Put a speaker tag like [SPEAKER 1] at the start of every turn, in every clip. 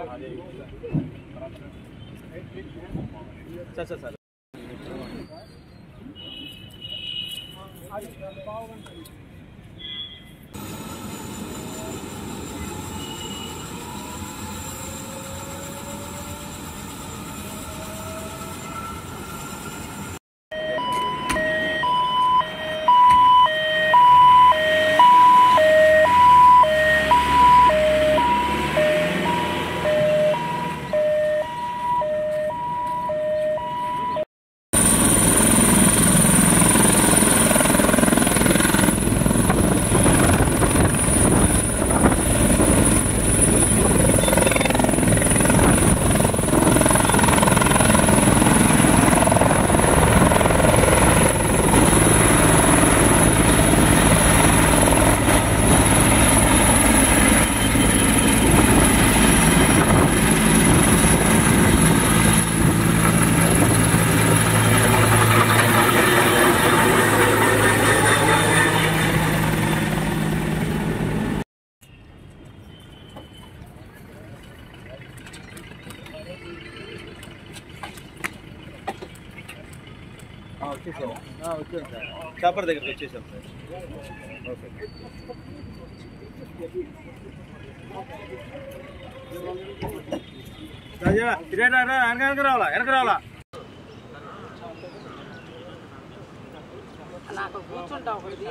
[SPEAKER 1] Sir వచ్చేసాం sir chopper దగ్గరికి వచ్చేసాం సార్ ఓకే రాజా వెనక రావాలా
[SPEAKER 2] నాకు కూర్చుంటా ఒకటి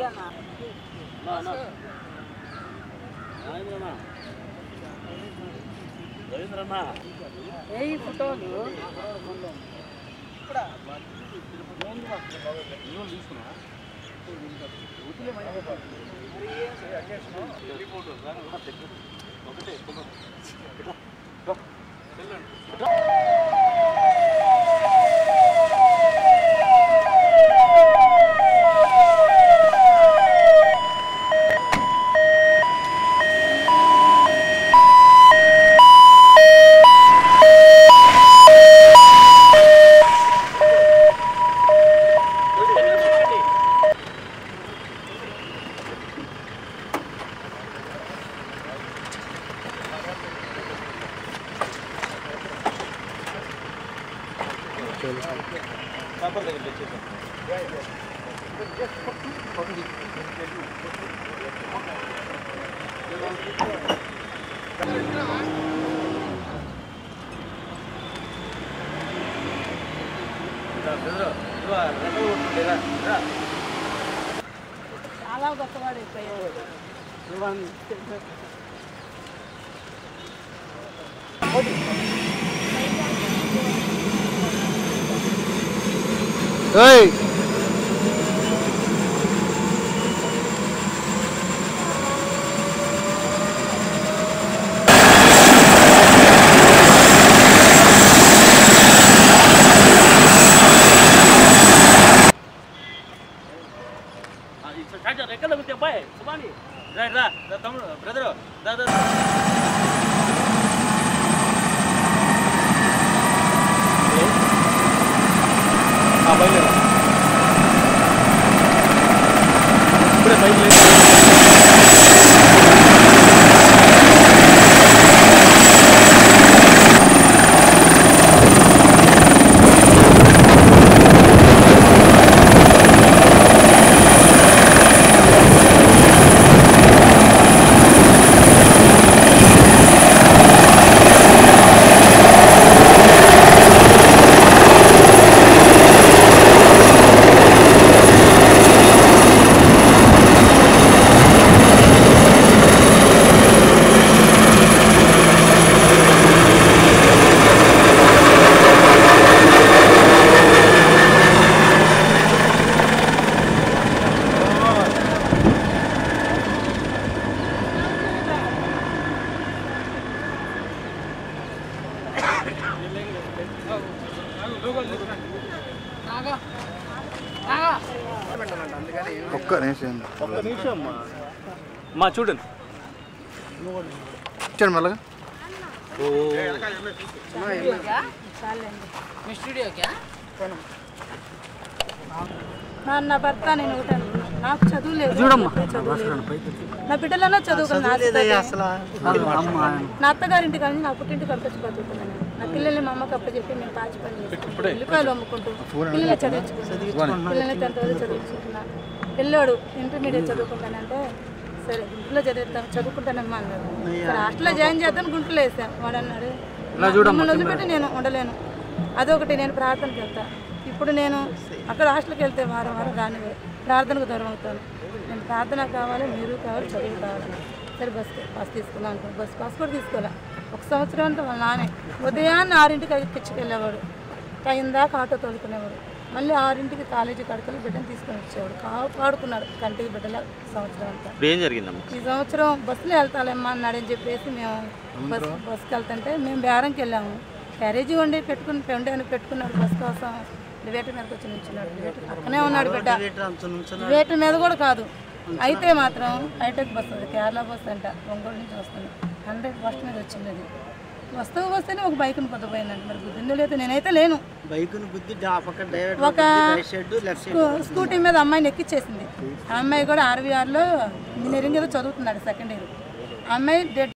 [SPEAKER 1] రవీంద్రన్న
[SPEAKER 2] ఏ ఫోటోలు చాపర్ దగ్గరికి వచ్చేసాం చాలా గొప్పవాడైపోయాడు
[SPEAKER 3] Hey!
[SPEAKER 1] బ్రదరు బయలుదేరా ఇప్పుడే బయలుదేరా
[SPEAKER 3] ఒక్క నిమిషం
[SPEAKER 1] మా చూడండి
[SPEAKER 3] ఇచ్చాడు మళ్ళా
[SPEAKER 2] నా భర్త నేను నాకు చదువు లేదు, నా బిడ్డలన్నా చదువుకున్నాను. నా అత్తగారింటి కానీ నా పుట్టింటి కలిపి బతుకుతున్నాను. నా పిల్లల్ని మా అమ్మకి అప్పుడు చెప్పి మేము పాచి పని చేసుకుంటాం, ఉల్లిపాయలు అమ్ముకుంటూ పిల్లల్ని చదివించుకుంటున్నాను. పిల్లల్ని 10th వరకు చదివించుకుంటున్నాను. పిల్లోడు ఇంటర్మీడియట్ చదువుకుంటానంటే సరే గుంటూరులో చదువుకుంటానమ్మా అన్నాడు. సరే హాస్టల్లో జాయిన్ చేద్దాం గుంటూరులో వేసాను. వాడు అన్నాడు మిమ్మల్ని వదిలిపెట్టి నేను ఉండలేను, అదొకటి నేను ప్రార్థనకి వెళ్తాను. ఇప్పుడు నేను అక్కడ హాస్టల్కి వెళ్తే వారం రాని ప్రార్థనకు దూరం అవుతాను. నేను ప్రార్థన కావాలి, మీరు కావాలి, చదువు కావాలి. సరే బస్ తీసుకున్నాను అనుకో, బస్ పాస్ కూడా తీసుకోలే. 1 సంవత్సరం అంతా వాళ్ళ నానే ఉదయాన్నే 6ంటికి ఎక్కించుకెళ్ళేవాడు, టైం దాకా ఆటో తోలుకునేవాడు. మళ్ళీ 6ంటికి కాలేజీ కడకలు బిడ్డను తీసుకొని వచ్చేవాడు. పాడుకున్నాడు కంటికి బిడ్డల సంవత్సరం అంతా.
[SPEAKER 1] ఏం జరిగిందమ్మా?
[SPEAKER 2] ఈ సంవత్సరం బస్సులో వెళ్తాలేమ్మా అన్నాడని చెప్పేసి మేము బస్సుకి వెళ్తుంటే మేము బేరంకి వెళ్ళాము. క్యారేజీ వండి పెట్టుకున్నాడు బస్ కోసం. డివేటర్ మీదకి వచ్చి నిల్చున్నాడు. డివేటర్ పక్కనే ఉన్నాడు బిడ్డ, డివేటర్ మీద కూడా కాదు. అయితే మాత్రం హైటెక్ బస్ అది, కేరళ బస్ అంట, ఒంగోలు నుంచి వస్తుంది. 100 మీద వచ్చింది. అది వస్తేనే ఒక బైక్ను పొద్దుపోయిందంట. మరి బుద్ధిందో లేదు, నేనైతే లేను. ఒక స్కూటీ మీద అమ్మాయిని ఎక్కిచ్చేసింది. ఆ అమ్మాయి కూడా RVRలో ఇంజనీరింగ్ ఏదో చదువుతున్నాడు, 2nd ఇయర్. ఆ అమ్మాయి డెడ్